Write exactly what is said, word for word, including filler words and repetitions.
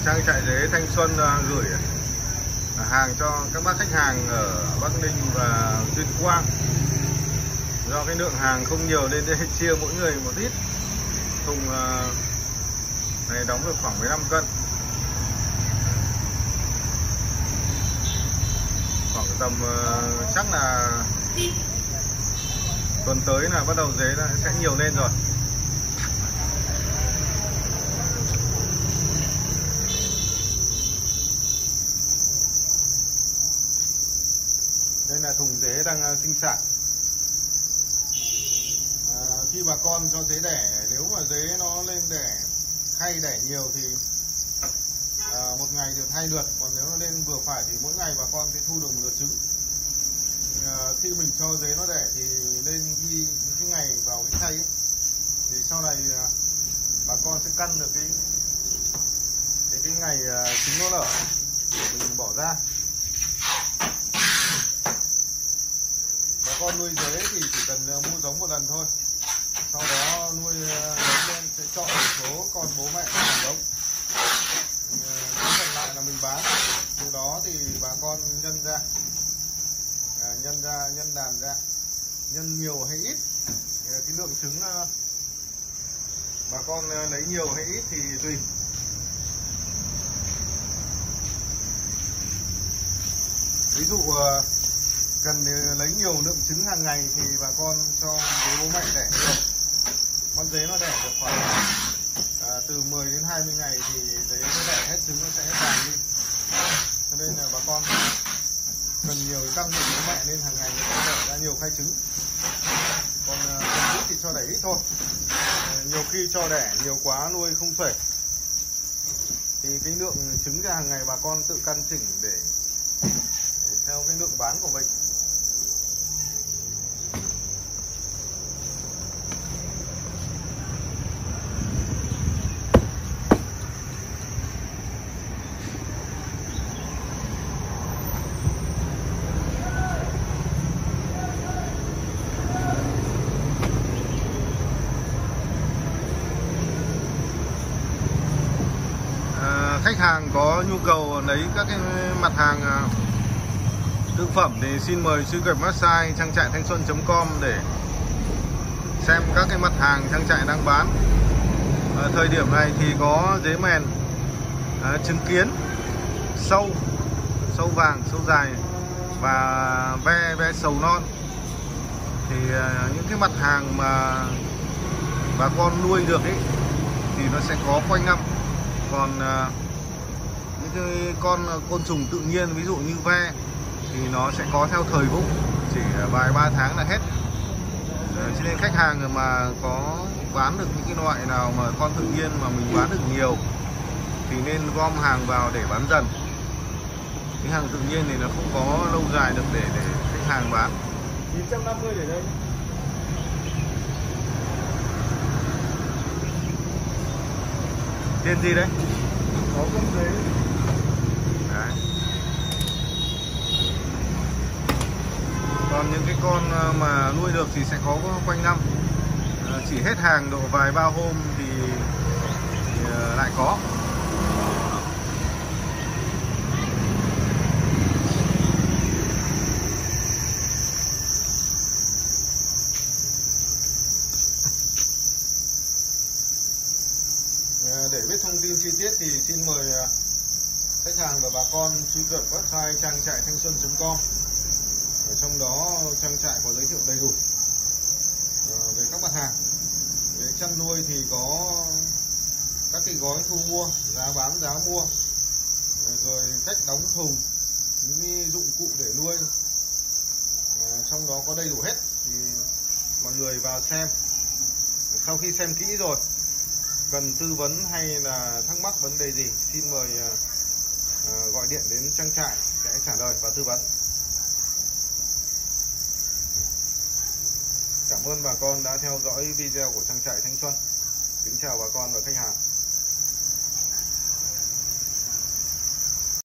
Trang trại dế Thanh Xuân gửi hàng cho các bác khách hàng ở Bắc Ninh và Tuyên Quang. Do cái lượng hàng không nhiều nên để chia mỗi người một ít. Thùng này đóng được khoảng mười lăm cân. Khoảng tầm chắc là tuần tới là bắt đầu dế sẽ nhiều lên rồi. Đây là thùng dế đang sinh sản. À, khi bà con cho dế đẻ, nếu mà dế nó lên đẻ khay đẻ nhiều thì à, một ngày được hai lượt, còn nếu nó lên vừa phải thì mỗi ngày bà con sẽ thu được một lượt trứng. À, khi mình cho dế nó đẻ thì nên ghi những cái ngày vào cái khay ấy. Thì sau này à, bà con sẽ căn được cái cái, cái ngày à, trứng nó nở mình bỏ ra. Bà con nuôi dế thì chỉ cần mua giống một lần thôi, sau đó nuôi lớn lên sẽ chọn một số con bố mẹ làm giống, còn lại là mình bán. Từ đó thì bà con nhân ra, à, nhân ra nhân đàn ra, nhân nhiều hay ít, cái lượng trứng bà con lấy nhiều hay ít thì tùy. Ví dụ cần lấy nhiều lượng trứng hàng ngày thì bà con cho dế bố mẹ đẻ nhiều. Con dế nó đẻ được khoảng à, từ mười đến hai mươi ngày thì dế nó đẻ hết trứng, nó sẽ vàng đi. Cho nên là bà con cần nhiều tăng lượng bố mẹ nên hàng ngày nó sẽ đẻ ra nhiều khay trứng. Còn cần ít thì cho đẻ ít thôi. À, nhiều khi cho đẻ nhiều quá nuôi không xuể thì cái lượng trứng ra hàng ngày bà con tự căn chỉnh để, để theo cái lượng bán của mình. Khách hàng có nhu cầu lấy các cái mặt hàng thực phẩm thì xin mời truy cập website trang trại thanh xuân chấm com để xem các cái mặt hàng trang trại đang bán. À, thời điểm này thì có dế mèn, à, trứng kiến, sâu, sâu vàng, sâu dài và ve ve sầu non. Thì à, những cái mặt hàng mà bà con nuôi được ấy thì nó sẽ có quanh năm. Còn à, những cái con côn trùng tự nhiên ví dụ như ve thì nó sẽ có theo thời vụ, chỉ vài ba tháng là hết. Cho nên khách hàng mà có bán được những cái loại nào mà con tự nhiên mà mình bán được nhiều thì nên gom hàng vào để bán dần. Cái hàng tự nhiên thì nó không có lâu dài được để để khách hàng bán. chín trăm năm mươi để đây. Tên gì đấy? Có con dế. Đấy. Còn những cái con mà nuôi được thì sẽ có quanh năm, chỉ hết hàng độ vài ba hôm thì, thì lại có. Để biết thông tin chi tiết thì xin mời khách hàng và bà con truy cập website trang trại thanh xuân chấm com. Ở trong đó trang trại có giới thiệu đầy đủ về các mặt hàng. Về chăn nuôi thì có các cái gói thu mua, giá bán, giá mua, rồi cách đóng thùng, những cái dụng cụ để nuôi, trong đó có đầy đủ hết. Thì mọi người vào xem. Sau khi xem kỹ rồi, cần tư vấn hay là thắc mắc vấn đề gì, xin mời uh, gọi điện đến trang trại sẽ trả lời và tư vấn. Cảm ơn bà con đã theo dõi video của trang trại Thanh Xuân. Kính chào bà con và khách hàng.